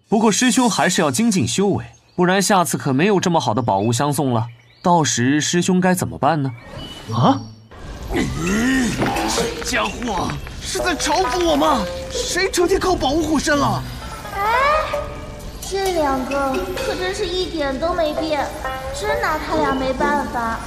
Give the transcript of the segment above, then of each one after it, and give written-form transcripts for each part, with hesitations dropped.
不过师兄还是要精进修为，不然下次可没有这么好的宝物相送了。到时师兄该怎么办呢？ 啊！ 这家伙是在嘲讽我吗？谁成天靠宝物护身了？ 哎，这两个可真是一点都没变，真拿他俩没办法。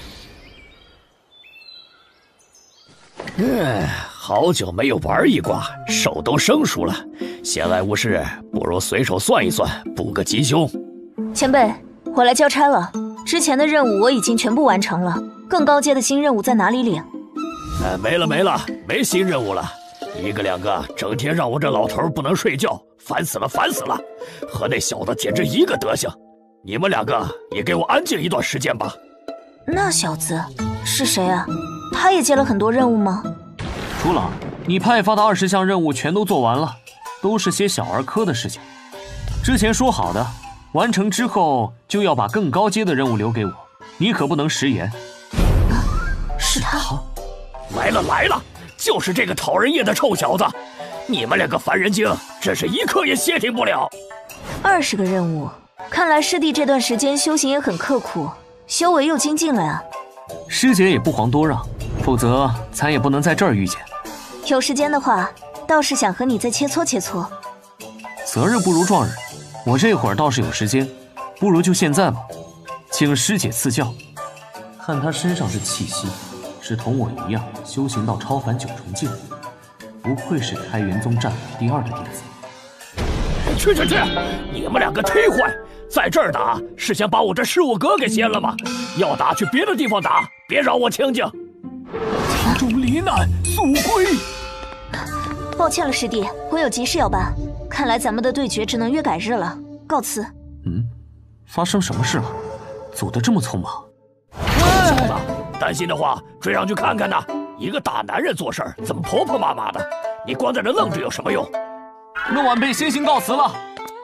好久没有玩一卦，手都生疏了。闲来无事，不如随手算一算，补个吉凶。 前辈，我来交差了。之前的任务我已经全部完成了，更高阶的新任务在哪里领？ 没了，没新任务了。一个两个，整天让我这老头不能睡觉，烦死了！和那小子简直一个德行。你们两个也给我安静一段时间吧。 那小子是谁啊？他也接了很多任务吗？ 楚老，你派发的20项任务全都做完了，都是些小儿科的事情。之前说好的，完成之后就要把更高阶的任务留给我，你可不能食言。 是他。 来了，就是这个讨人厌的臭小子！你们两个烦人精，真是一刻也歇停不了。 20个任务，看来师弟这段时间修行也很刻苦，修为又精进了呀。 师姐也不遑多让，否则咱也不能在这儿遇见。 有时间的话，倒是想和你再切磋切磋。 择日不如撞日，我这会儿倒是有时间，不如就现在吧。请师姐赐教。看她身上这气息，是同我一样修行到超凡9重境，不愧是开元宗战第2的弟子。 去！你们两个忒坏，在这儿打是想把我这15格给掀了吗？要打去别的地方打，别扰我清静。 家中罹难，速归。 抱歉了，师弟，我有急事要办，看来咱们的对决只能约改日了。告辞。 发生什么事了？走得这么匆忙。 小子，担心的话追上去看看呐。一个大男人做事儿怎么婆婆妈妈的？你光在这愣着有什么用？ 那晚辈先行告辞了。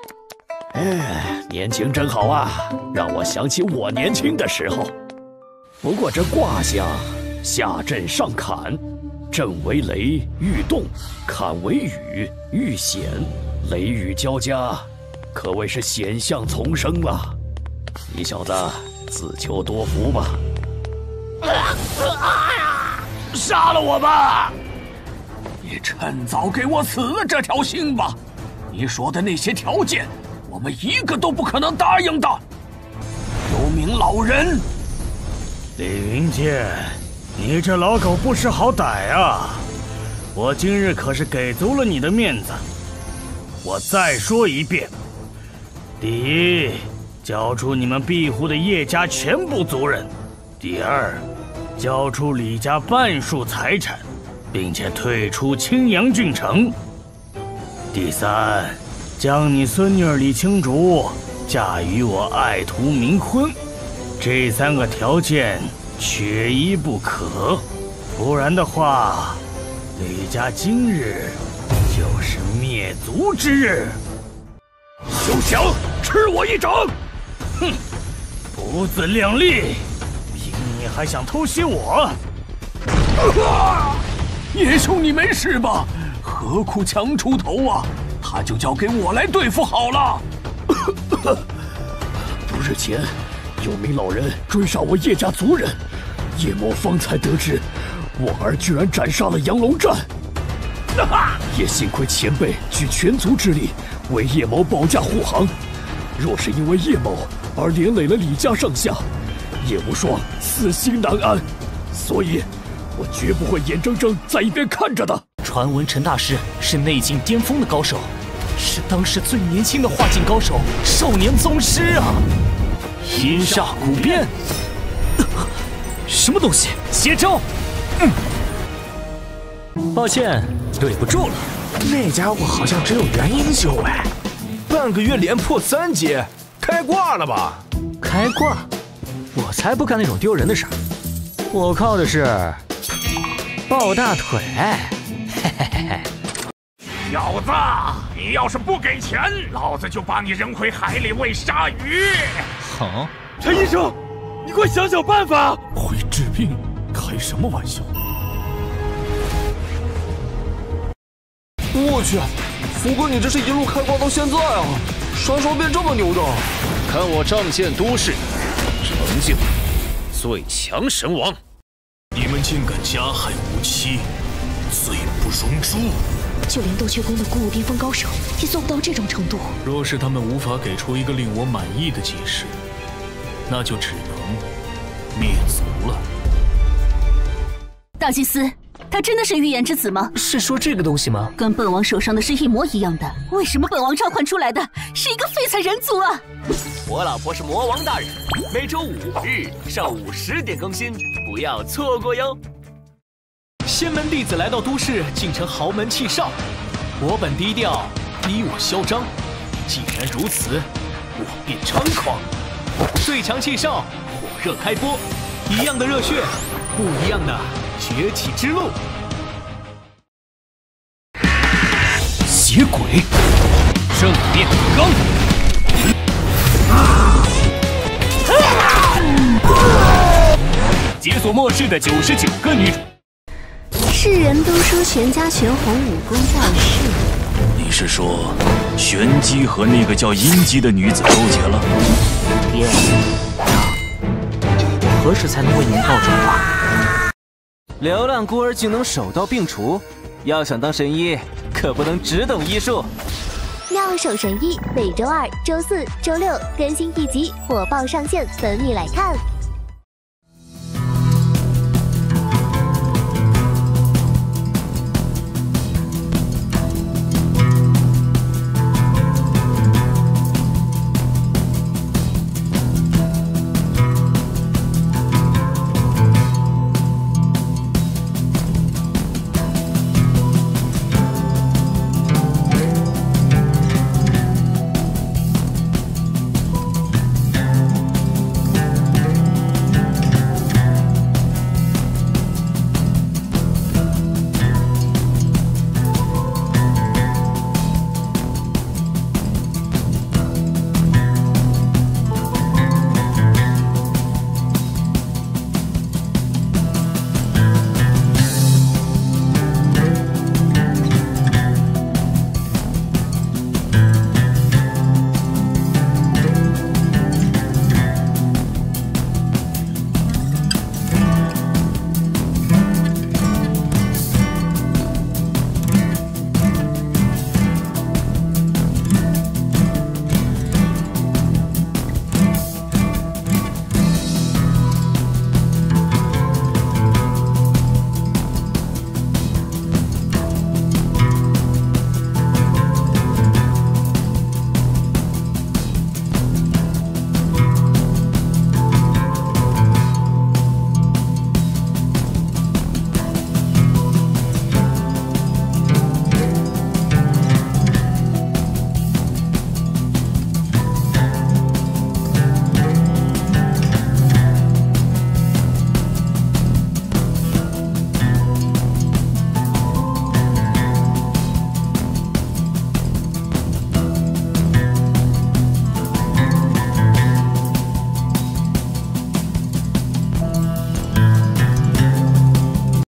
年轻真好啊，让我想起我年轻的时候。不过这卦象，下震上坎，震为雷遇动，坎为雨遇险，雷雨交加，可谓是险象丛生了。你小子自求多福吧。杀了我吧！ 你趁早给我死了这条心吧！你说的那些条件，我们一个都不可能答应的。有名老人， 李云剑，你这老狗不识好歹啊！我今日可是给足了你的面子。我再说一遍：第一，交出你们庇护的叶家全部族人；第二，交出李家半数财产，并且退出青阳郡城；第三，将你孙女李青竹嫁与我爱徒冥婚。这3个条件缺一不可，不然的话，李家今日就是灭族之日。 休想吃我一掌！ 哼，不自量力，凭你还想偷袭我？ 叶兄，你没事吧？何苦强出头啊？他就交给我来对付好了。 不日前，有名老人追杀我叶家族人，叶某方才得知，我儿居然斩杀了杨龙战。也幸亏前辈举全族之力为叶某保驾护航，若是因为叶某而连累了李家上下，叶无双死心难安，所以我绝不会眼睁睁在一边看着的。 传闻陈大师是内境巅峰的高手，是当时最年轻的化境高手，少年宗师啊！ 阴煞古变， 什么东西？邪招！抱歉，对不住了。 那家伙好像只有元婴修哎，半个月连破3阶，开挂了吧？ 开挂？我才不干那种丢人的事儿，我靠的是抱大腿。嘿嘿嘿嘿。 小子，你要是不给钱，老子就把你扔回海里喂鲨鱼！ 好， 陈医生，你快想想办法！ 会治病，开什么玩笑？我去， 福哥，你这是一路开挂到现在啊，啥时候变这么牛的？ 看我仗剑都市，成就最强神王！ 你们竟敢加害无期，罪不容诛！ 就连斗阙宫的古武巅峰高手也做不到这种程度。 若是他们无法给出一个令我满意的解释，那就只能灭族了。 大祭司，他真的是预言之子吗？ 是说这个东西吗？ 跟本王手上的是一模一样的，为什么本王召唤出来的是一个废材人族啊？ 我老婆是魔王大人，每周5日上午10点更新，不要错过哟。仙门弟子来到都市，竟成豪门气少。我本低调，逼我嚣张。既然如此，我便猖狂。最强气少，火热开播，一样的热血，不一样的崛起之路。 邪鬼，正面刚。解锁末世的99个女主。 世人都说玄家玄红武功在世， 你是说玄机和那个叫阴姬的女子勾结了？ 爹，何时才能为您报仇啊？ 流浪孤儿竟能手刀并除，要想当神医，可不能只懂医术。 妙手神医每周2、周4、周6更新1集，火爆上线，等你来看。